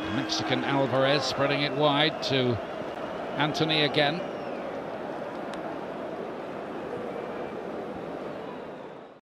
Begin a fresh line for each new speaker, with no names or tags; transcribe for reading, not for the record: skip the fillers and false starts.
Mexican Alvarez spreading it wide to Antony again.